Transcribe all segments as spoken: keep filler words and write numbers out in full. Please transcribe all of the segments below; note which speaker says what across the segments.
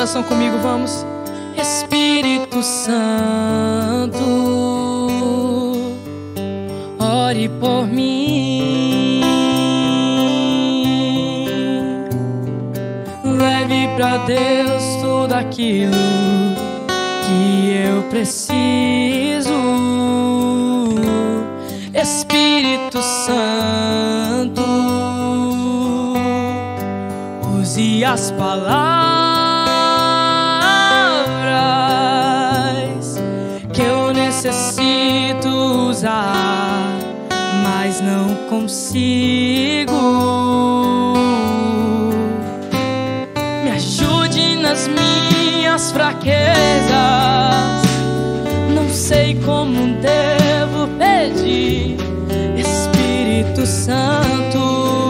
Speaker 1: oração comigo, vamos. Espírito Santo, ore por mim, leve pra Deus tudo aquilo que eu preciso. Espírito Santo, use as palavras que eu necessito usar, mas não consigo. Me ajude nas minhas fraquezas, não sei como devo pedir. Espírito Santo,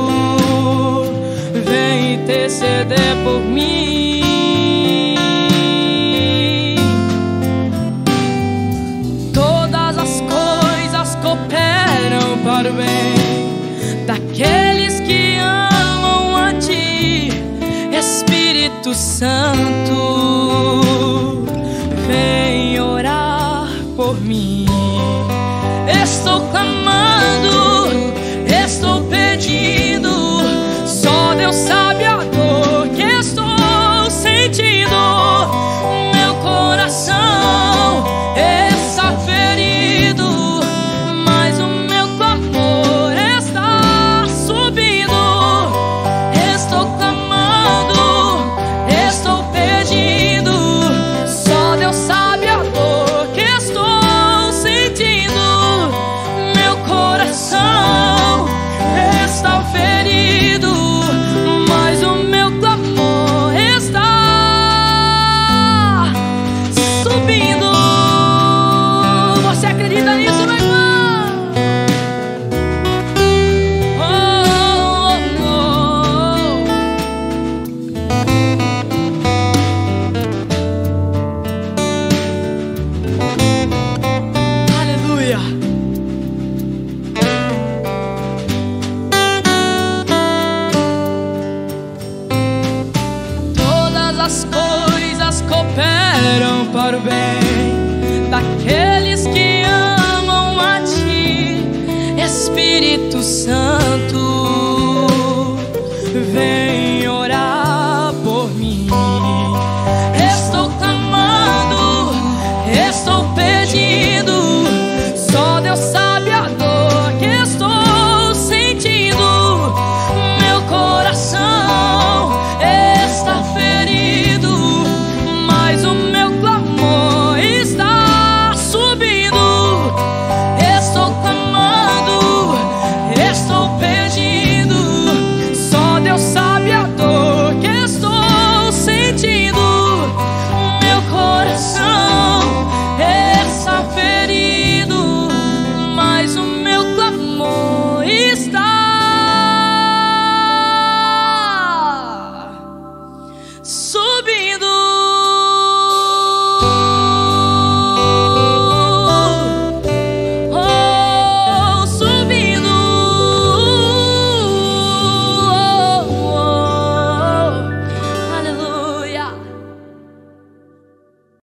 Speaker 1: vem interceder por mim. Todas as coisas cooperam para o bem daqueles que amam a Ti. Espírito Santo, vem orar por mim. Estou clamando, estou pedindo, só Deus sabe a dor que estou sentindo. Meu coração está ferido, mas o meu clamor está subindo. Estou clamando, estou pedindo, só Deus sabe a dor que estou sentindo. Meu coração está ferido, mas o meu clamor está subindo. Você acredita nisso, meu irmão? Oh, oh, oh. Aleluia. As coisas cooperam para o bem daqueles que amam a Ti. Espírito Santo,